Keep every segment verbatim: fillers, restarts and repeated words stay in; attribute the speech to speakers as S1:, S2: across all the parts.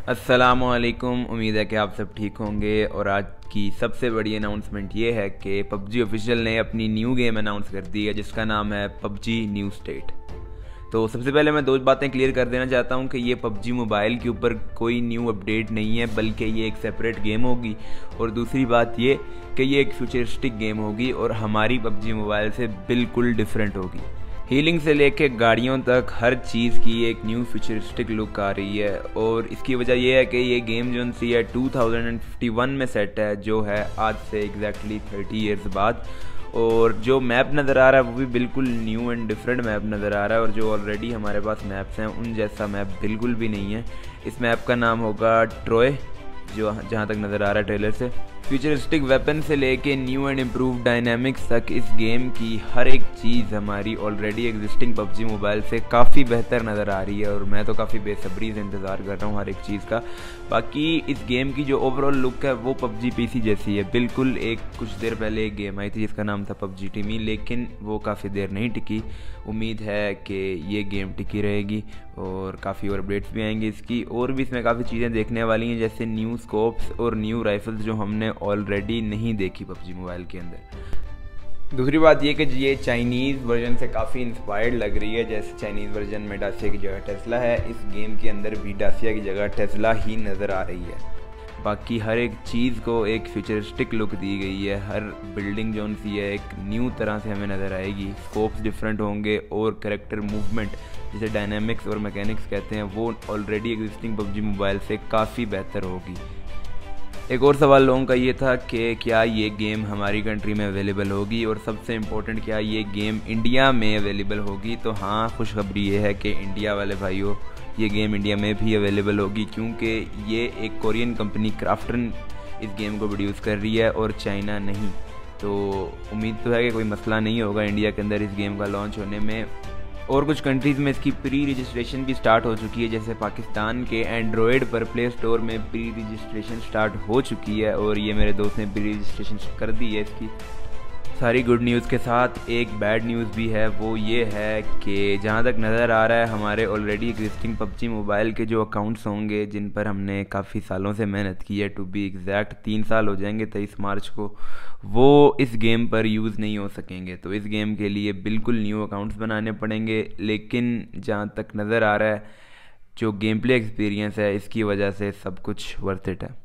S1: अस्सलामुअलैकुम। उम्मीद है कि आप सब ठीक होंगे। और आज की सबसे बड़ी अनाउंसमेंट ये है कि पबजी ऑफिशियल ने अपनी न्यू गेम अनाउंस कर दी है जिसका नाम है पबजी न्यू स्टेट। तो सबसे पहले मैं दो बातें क्लियर कर देना चाहता हूँ कि ये पबजी मोबाइल के ऊपर कोई न्यू अपडेट नहीं है, बल्कि ये एक सेपरेट गेम होगी। और दूसरी बात ये कि ये एक फ्यूचरिस्टिक गेम होगी और हमारी पबजी मोबाइल से बिल्कुल डिफरेंट होगी। हीलिंग से लेके गाड़ियों तक हर चीज़ की एक न्यू फ्यूचरिस्टिक लुक आ रही है। और इसकी वजह यह है कि ये गेम जो सी है टू थाउजेंड फिफ्टी वन में सेट है, जो है आज से एग्जैक्टली थर्टी इयर्स बाद। और जो मैप नज़र आ रहा है वो भी बिल्कुल न्यू एंड डिफरेंट मैप नज़र आ रहा है, और जो ऑलरेडी हमारे पास मैप्स हैं उन जैसा मैप बिल्कुल भी नहीं है। इस मैप का नाम होगा ट्रोय, जो जहाँ तक नज़र आ रहा है ट्रेलर से। फ्यूचरिस्टिक वेपन से लेके न्यू एंड इम्प्रूव डायनामिक्स तक इस गेम की हर एक चीज़ हमारी ऑलरेडी एग्जिस्टिंग पबजी मोबाइल से काफ़ी बेहतर नज़र आ रही है, और मैं तो काफ़ी बेसब्री से इंतज़ार कर रहा हूँ हर एक चीज़ का। बाकी इस गेम की जो ओवरऑल लुक है वो पबजी पीसी जैसी है बिल्कुल। एक कुछ देर पहले एक गेम आई थी जिसका नाम था पबजी टीमी, लेकिन वो काफ़ी देर नहीं टिकी। उम्मीद है कि ये गेम टिकी रहेगी और काफ़ी और अपडेट्स भी आएंगी इसकी। और भी इसमें काफ़ी चीज़ें देखने वाली हैं, जैसे न्यू स्कोप्स और न्यू राइफल्स जो हमने ऑलरेडी नहीं देखी पबजी मोबाइल के अंदर। दूसरी बात ये कि ये चाइनीज़ वर्जन से काफ़ी इंस्पायर्ड लग रही है। जैसे चाइनीज़ वर्जन में डासिया की जगह टेस्ला है, इस गेम के अंदर भी डासिया की जगह टेस्ला ही नज़र आ रही है। बाकी हर एक चीज़ को एक फ्यूचरिस्टिक लुक दी गई है। हर बिल्डिंग जोन सी है एक न्यू तरह से हमें नज़र आएगी। स्कोप्स डिफरेंट होंगे और करेक्टर मूवमेंट, जिसे डायनामिक्स और मैकेनिक्स कहते हैं, वो ऑलरेडी एग्जिस्टिंग पबजी मोबाइल से काफ़ी बेहतर होगी। एक और सवाल लोगों का ये था कि क्या ये गेम हमारी कंट्री में अवेलेबल होगी, और सबसे इम्पोर्टेंट क्या ये गेम इंडिया में अवेलेबल होगी। तो हाँ, खुशखबरी ये है कि इंडिया वाले भाइयों, ये गेम इंडिया में भी अवेलेबल होगी, क्योंकि ये एक कोरियन कंपनी क्राफ्टन इस गेम को प्रोड्यूस कर रही है और चाइना नहीं। तो उम्मीद तो है कि कोई मसला नहीं होगा इंडिया के अंदर इस गेम का लॉन्च होने में। और कुछ कंट्रीज़ में इसकी प्री रजिस्ट्रेशन भी स्टार्ट हो चुकी है, जैसे पाकिस्तान के एंड्रॉयड पर प्ले स्टोर में प्री रजिस्ट्रेशन स्टार्ट हो चुकी है, और ये मेरे दोस्त ने प्री रजिस्ट्रेशन कर दी है इसकी। सारी गुड न्यूज़ के साथ एक बैड न्यूज़ भी है, वो ये है कि जहाँ तक नज़र आ रहा है हमारे ऑलरेडी एग्जिस्टिंग पबजी मोबाइल के जो अकाउंट्स होंगे, जिन पर हमने काफ़ी सालों से मेहनत की है, टू बी एग्जैक्ट तीन साल हो जाएंगे तेईस मार्च को, वो इस गेम पर यूज़ नहीं हो सकेंगे। तो इस गेम के लिए बिल्कुल न्यू अकाउंट्स बनाने पड़ेंगे। लेकिन जहाँ तक नज़र आ रहा है जो गेम प्ले एक्सपीरियंस है, इसकी वजह से सब कुछ वर्थ इट है।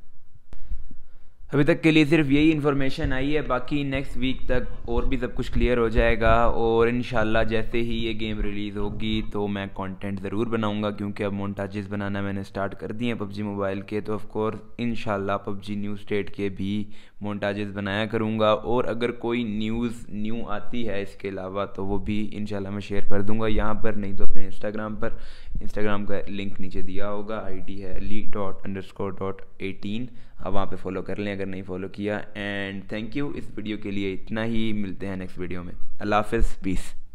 S1: अभी तक के लिए सिर्फ यही इन्फॉर्मेशन आई है, बाकी नेक्स्ट वीक तक और भी सब कुछ क्लियर हो जाएगा। और इंशाल्लाह जैसे ही ये गेम रिलीज़ होगी तो मैं कंटेंट ज़रूर बनाऊंगा, क्योंकि अब मोन्टाजेस बनाना मैंने स्टार्ट कर दिए हैं पबजी मोबाइल के। तो ऑफ कोर्स इंशाल्लाह पबजी न्यू स्टेट के भी मोन्टाजेस बनाया करूंगा। और अगर कोई न्यूज़ न्यू आती है इसके अलावा तो वो भी इंशाल्लाह मैं शेयर कर दूंगा यहाँ पर, नहीं तो अपने इंस्टाग्राम पर। इंस्टाग्राम का लिंक नीचे दिया होगा, आईडी है lee dot underscore dot eighteen, आप वहाँ पे फॉलो कर लें अगर नहीं फॉलो किया। एंड थैंक यू, इस वीडियो के लिए इतना ही। मिलते हैं नेक्स्ट वीडियो में। अल्लाह हाफ़िज़, पीस।